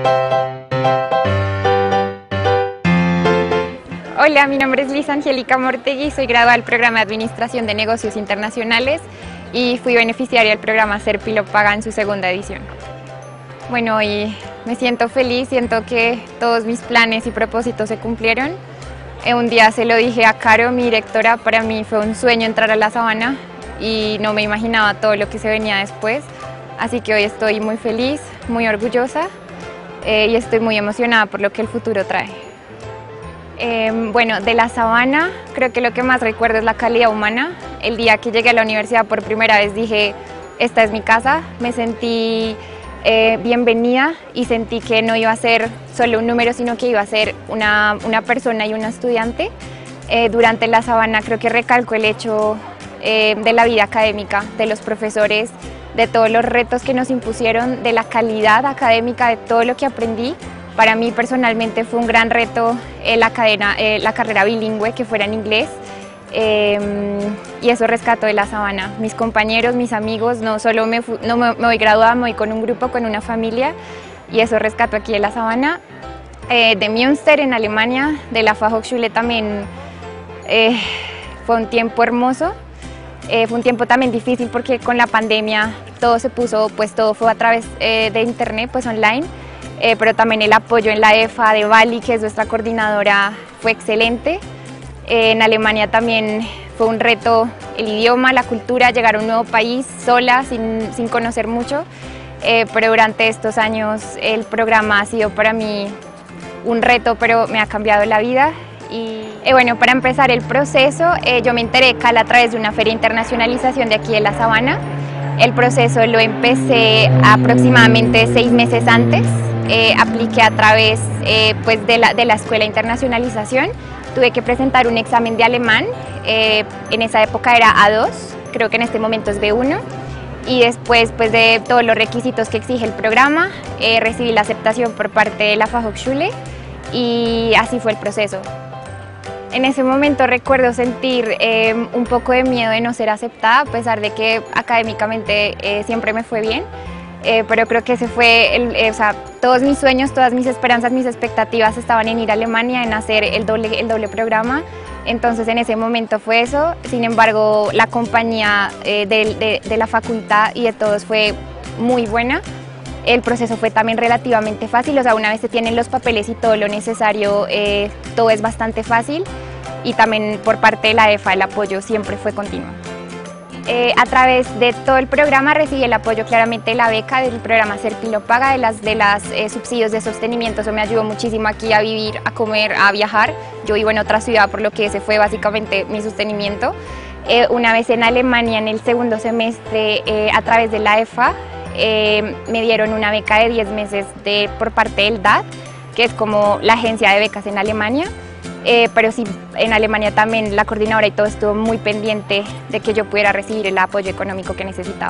Hola, mi nombre es Liz Angélica Mortegui, soy graduada del programa de Administración de Negocios Internacionales y fui beneficiaria del programa Serpilo Paga en su segunda edición. Bueno, y me siento feliz, siento que todos mis planes y propósitos se cumplieron. Un día se lo dije a Caro, mi directora, para mí fue un sueño entrar a La Sabana y no me imaginaba todo lo que se venía después. Así que hoy estoy muy feliz, muy orgullosa y estoy muy emocionada por lo que el futuro trae. Bueno, de La Sabana creo que lo que más recuerdo es la calidad humana. El día que llegué a la universidad por primera vez dije, esta es mi casa, me sentí bienvenida y sentí que no iba a ser solo un número, sino que iba a ser una persona y una estudiante. Durante La Sabana creo que recalco el hecho de la vida académica, de los profesores, de todos los retos que nos impusieron, de la calidad académica, de todo lo que aprendí. Para mí personalmente fue un gran reto la carrera bilingüe, que fuera en inglés, y eso rescato de La Sabana. Mis compañeros, mis amigos, no solo me voy graduada, me voy con un grupo, con una familia, y eso rescato aquí de La Sabana. De Münster en Alemania, de la Fachhochschule también fue un tiempo hermoso. Fue un tiempo también difícil porque con la pandemia todo se puso, pues todo fue a través de internet, pues online. Pero también el apoyo en la EFA de Bali, que es nuestra coordinadora, fue excelente. En Alemania también fue un reto el idioma, la cultura, llegar a un nuevo país sola, sin conocer mucho. Pero durante estos años el programa ha sido para mí un reto, pero me ha cambiado la vida. Y bueno, para empezar el proceso, yo me enteré de CAL a través de una feria de internacionalización de aquí de La Sabana. El proceso lo empecé aproximadamente 6 meses antes. Apliqué a través pues de la Escuela de Internacionalización. Tuve que presentar un examen de alemán, en esa época era A2, creo que en este momento es B1. Y después pues, de todos los requisitos que exige el programa, recibí la aceptación por parte de la Fachhochschule y así fue el proceso. En ese momento recuerdo sentir un poco de miedo de no ser aceptada, a pesar de que académicamente siempre me fue bien. Pero creo que ese fue, todos mis sueños, todas mis esperanzas, mis expectativas estaban en ir a Alemania, en hacer el doble programa. Entonces en ese momento fue eso. Sin embargo, la compañía de la facultad y de todos fue muy buena. El proceso fue también relativamente fácil, una vez se tienen los papeles y todo lo necesario, todo es bastante fácil. Y también por parte de la EFA el apoyo siempre fue continuo. A través de todo el programa recibí el apoyo claramente de la beca del programa Serpilo Paga, de las subsidios de sostenimiento. Eso me ayudó muchísimo aquí a vivir, a comer, a viajar. Yo vivo en otra ciudad, por lo que ese fue básicamente mi sostenimiento. Una vez en Alemania, en el segundo semestre, a través de la EFA, me dieron una beca de 10 meses por parte del DAAD, que es como la agencia de becas en Alemania. Pero sí, en Alemania también la coordinadora y todo estuvo muy pendiente de que yo pudiera recibir el apoyo económico que necesitaba.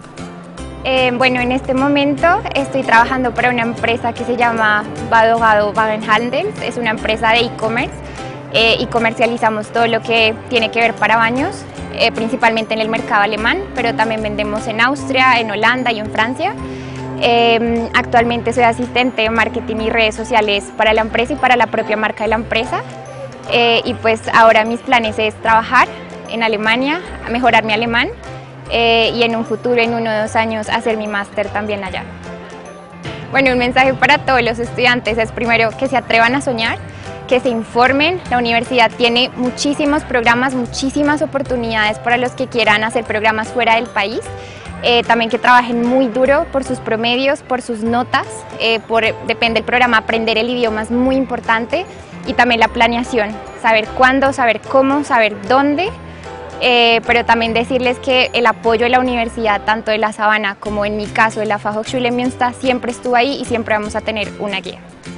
Bueno, en este momento estoy trabajando para una empresa que se llama Badogado Wagenhandels, es una empresa de e-commerce y comercializamos todo lo que tiene que ver para baños, principalmente en el mercado alemán, pero también vendemos en Austria, en Holanda y en Francia. Actualmente soy asistente de marketing y redes sociales para la empresa y para la propia marca de la empresa. Y pues ahora mis planes es trabajar en Alemania, mejorar mi alemán y en un futuro, en 1 o 2 años, hacer mi máster también allá. Bueno, un mensaje para todos los estudiantes es primero que se atrevan a soñar, que se informen. La universidad tiene muchísimos programas, muchísimas oportunidades para los que quieran hacer programas fuera del país. También que trabajen muy duro por sus promedios, por sus notas, depende del programa, aprender el idioma es muy importante y también la planeación, saber cuándo, saber cómo, saber dónde, pero también decirles que el apoyo de la universidad, tanto de La Sabana como en mi caso de la Fachhochschule Münster, siempre estuvo ahí y siempre vamos a tener una guía.